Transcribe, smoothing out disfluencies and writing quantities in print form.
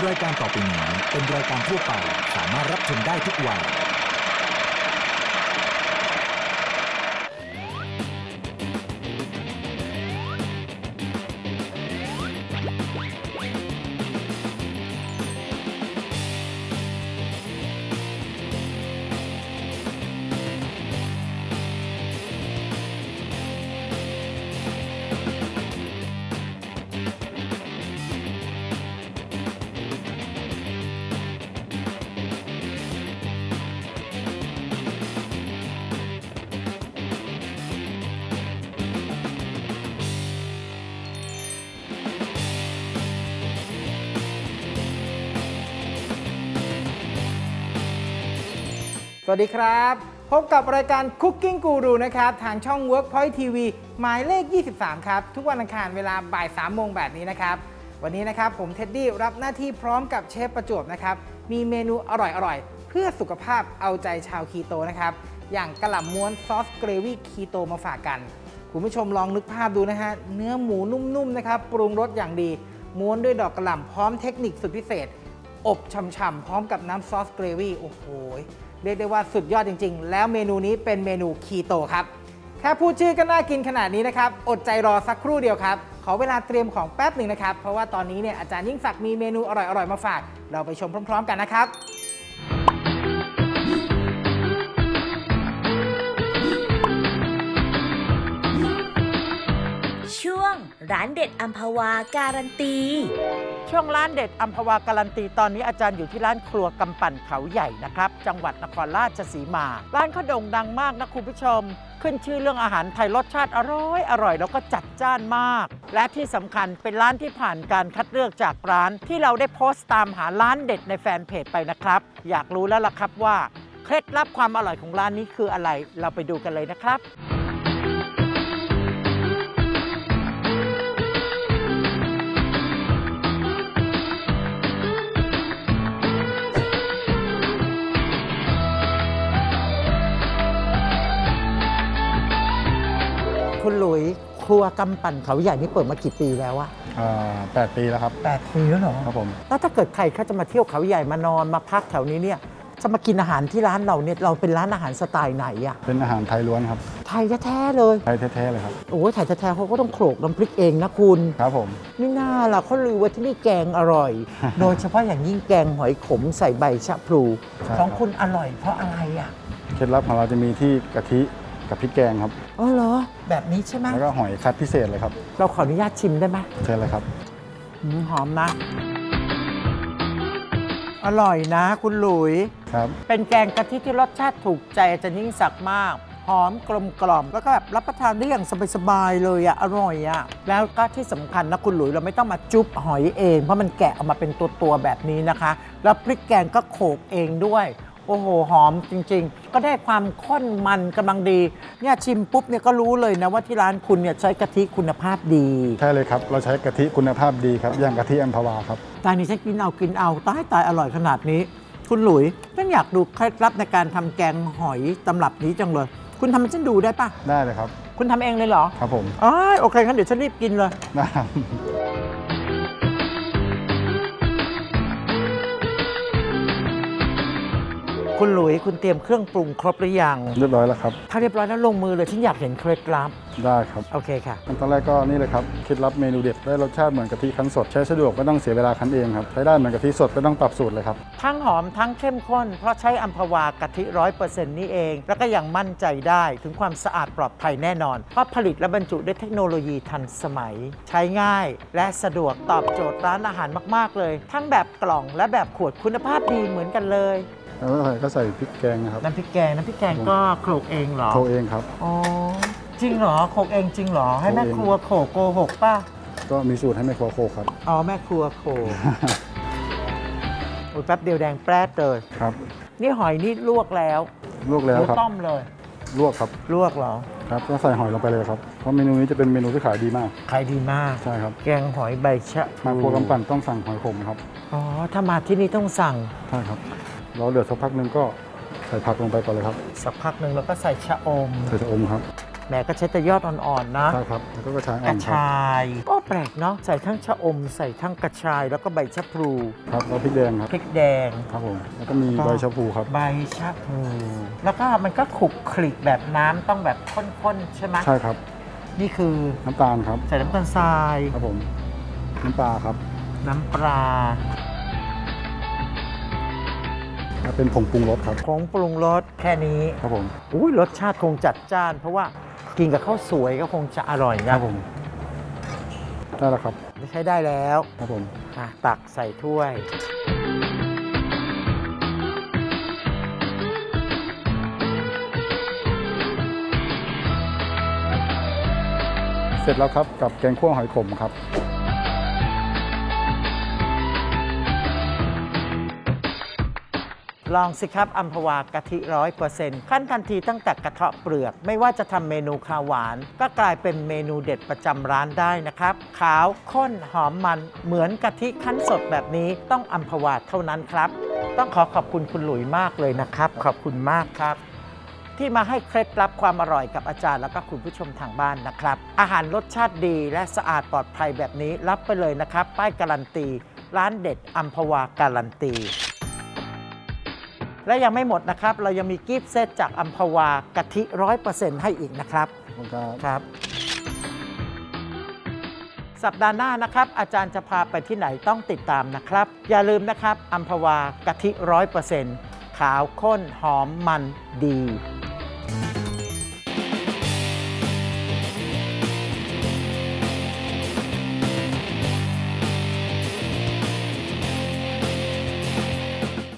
รายการต่อไปนี้เป็นรายการทั่วไปสามารถรับชมได้ทุกวัยสวัสดีครับพบกับรายการ Cooking Guru นะครับทางช่อง Workpoint TV หมายเลข 23 ครับทุกวันอังคารเวลาบ่าย 3 โมงแบบนี้นะครับวันนี้นะครับผมเท็ดดี้รับหน้าที่พร้อมกับเชฟประจวบนะครับมีเมนูอร่อยๆเพื่อสุขภาพเอาใจชาวคีโตนะครับอย่างกะหล่ำม้วนซอสเกรวี่คีโตมาฝากกันคุณผู้ชมลองนึกภาพดูนะฮะเนื้อหมูนุ่มๆนะครับปรุงรสอย่างดีม้วนด้วยดอกกะหล่ำพร้อมเทคนิคสุดพิเศษอบฉ่ำๆพร้อมกับน้ำซอสเกรวี่โอ้โหเรียกได้ว่าสุดยอดจริงๆแล้วเมนูนี้เป็นเมนูคีโตครับแค่พูดชื่อก็น่ากินขนาดนี้นะครับอดใจรอสักครู่เดียวครับขอเวลาเตรียมของแป๊บหนึ่งนะครับเพราะว่าตอนนี้เนี่ยอาจารย์ยิ่งศักดิ์มีเมนูอร่อยๆมาฝากเราไปชมพร้อมๆกันนะครับช่วงร้านเด็ดอัมพวาการันตีช่วงร้านเด็ดอัมพวาการันตีตอนนี้อาจารย์อยู่ที่ร้านครัวกำปั่นเขาใหญ่นะครับจังหวัดนครราชสีมาร้านเขาโด่งดังมากนะคุณผู้ชมขึ้นชื่อเรื่องอาหารไทยรสชาติอร่อยแล้วก็จัดจ้านมากและที่สำคัญเป็นร้านที่ผ่านการคัดเลือกจากร้านที่เราได้โพสต์ตามหาร้านเด็ดในแฟนเพจไปนะครับอยากรู้แล้วล่ะครับว่าเคล็ดลับความอร่อยของร้านนี้คืออะไรเราไปดูกันเลยนะครับคุณหลุยครัวกำปั่นเขาใหญ่นี่เปิดมากี่ปีแล้วอะ 8 ปีแล้วครับ 8 ปีแล้วเหรอครับผมแล้วถ้าเกิดใครเขาจะมาเที่ยวเขาใหญ่มานอนมาพักแถวนี้เนี่ยจะมากินอาหารที่ร้านเราเนี่ยเราเป็นร้านอาหารสไตล์ไหนอะเป็นอาหารไทยล้วนครับไทยแท้ๆเลยไทยแท้ๆเลยครับโอ้ยไทยแท้ๆเขาก็ต้องโขลกน้ำพริกเองนะคุณครับผมนี่น่าล่ะเขาลือว่าที่นี่แกงอร่อย โดยเฉพาะอย่างยิ่งแกงหอยขมใส่ใบชะพลูของคุณอร่อยเพราะอะไรอะเคล็ดลับของเราจะมีที่กะทิกับพริกแกงครับอ๋อเหรอแบบนี้ใช่ไหมแล้วก็หอยคัดพิเศษเลยครับเราขออนุญาตชิมได้ไหมเชิญเลยครับหอมนะอร่อยนะคุณหลุยครับเป็นแกงกะทิที่รสชาติถูกใจอาจารย์ยิ่งศักดิ์มากหอมกลมกล่อมแล้วก็แบบรับประทานได้อย่างสบายๆเลยอะอร่อยอะแล้วก็ที่สำคัญนะคุณหลุยเราไม่ต้องมาจุ๊บหอยเองเพราะมันแกะออกมาเป็นตัวแบบนี้นะคะแล้วพริกแกงก็โขลกเองด้วยโอ้โหหอมจริงๆก็ได้ความข้นมันกำลังดีเนี่ยชิมปุ๊บเนี่ยก็รู้เลยนะว่าที่ร้านคุณเนี่ยใช้กะทิคุณภาพดีใช่เลยครับเราใช้กะทิคุณภาพดีครับอย่างกะทิอัมพวาครับตอนนี้ฉันกินเอาตายอร่อยขนาดนี้คุณหลุยฉันอยากดูเคล็ดลับในการทำแกงหอยตำรับนี้จังเลยคุณทำให้ฉันดูได้ปะได้เลยครับคุณทำเองเลยเหรอครับผมโอเคงั้นเดี๋ยวฉันรีบกินเลยนะครับคุณหลุยคุณเตรียมเครื่องปรุงครบหรือยังเรียบร้อยแล้วครับถ้าเรียบร้อยแล้วลงมือเลยฉันอยากเห็นเคล็ดลับได้ครับโอเคค่ะขั้นตอนแรกก็นี่เลยครับเคล็ดลับเมนูเด็ดได้รสชาติเหมือนกะทิคั้นสดใช้สะดวกไม่ต้องเสียเวลาคั้นเองครับใช้ได้เหมือนกะทิสดไม่ต้องปรับสูตรเลยครับทั้งหอมทั้งเข้มข้นเพราะใช้อัมพวากะทิ 100% นี่เองแล้วก็ยังมั่นใจได้ถึงความสะอาดปลอดภัยแน่นอนเพราะผลิตและบรรจุด้วยเทคโนโลยีทันสมัยใช้ง่ายและสะดวกตอบโจทย์ร้านอาหารมากๆเลยทั้งแบบกล่องและแบบขวดคุณภาพดีเหมือนกันเลยแล้วก็ใส่พริกแกงนะครับน้ำพริกแกงก็โขลกเองเหรอโขลกเองครับอ๋อจริงเหรอโขลกเองจริงเหรอให้แม่ครัวโขลกโกหกป่ะก็มีสูตรให้แม่ครัวโขลกครับอ๋อแม่ครัวโขลกโอ้ยแป๊บเดียวแดงแปรดเลยครับนี่หอยนี่ลวกแล้วครับต้มเลยลวกครับลวกเหรอครับก็ใส่หอยลงไปเลยครับเพราะเมนูนี้จะเป็นเมนูที่ขายดีมากใช่ครับแกงหอยใบชะมาครัวกำปั่นต้องสั่งหอยขมครับอ๋อถ้ามาที่นี่ต้องสั่งใช่ครับเราเดือดสักพักนึงก็ใส่ผักลงไปก่อนเลยครับสักพักนึงแล้วก็ใส่ชะอมครับแหมก็ใช้แต่ยอดอ่อนๆนะใช่ครับแล้วก็กระชายกอ่อระนครับชายก็แปลกเนาะใส่ทั้งชะอมใส่ทั้งกระชายแล้วก็ใบชะพลูครับแล้วพริกแดงครับพริกแดงครับผมแล้วก็มีใบชะพูครับใบชะพลูแล้วก็มันก็ขลุกคลิกแบบน้ำต้องแบบข้นๆใช่ไหมใช่ครับนี่คือน้ำตาลครับใส่น้ำตาลทรายครับผมน้ำปลาครับน้ำปลาแล้วเป็นผงปรุงรสครับผงปรุงรสแค่นี้ครับผมอุ้ยรสชาติคงจัดจ้าน เพราะว่ากินกับข้าวสวยก็คงจะอร่อยคนะรับผมได้แล้วครับใช้ได้แล้วครับผมตักใส่ถ้วยเสร็จแล้วครับกับแกงคั่วหอยขมครับลองสิครับอัมพวากะทิ100%ขั้นทันทีตั้งแต่กระเทาะเปลือกไม่ว่าจะทำเมนูข้าวหวาน ก็กลายเป็นเมนูเด็ดประจำร้านได้นะครับ ขาวข้นหอมมันเหมือนกะทิคั้นสดแบบนี้ต้องอัมพวาเท่านั้นครับ ต้องขอบคุณคุณหลุยมากเลยนะครับ ขอบคุณมากครับ ที่มาให้เคล็ดลับความอร่อยกับอาจารย์แล้วก็คุณผู้ชมทางบ้านนะครับ อาหารรสชาติดีและสะอาดปลอดภัยแบบนี้รับไปเลยนะครับ ป้ายการันตีร้านเด็ดอัมพวาการันตีและยังไม่หมดนะครับ เรายังมีกิฟต์เซตจากอัมพวากะทิ100%ให้อีกนะครับขอบคุณครับครับ สัปดาห์หน้านะครับ อาจารย์จะพาไปที่ไหนต้องติดตามนะครับ อย่าลืมนะครับอัมพวากะทิ100%ขาวข้นหอมมันดี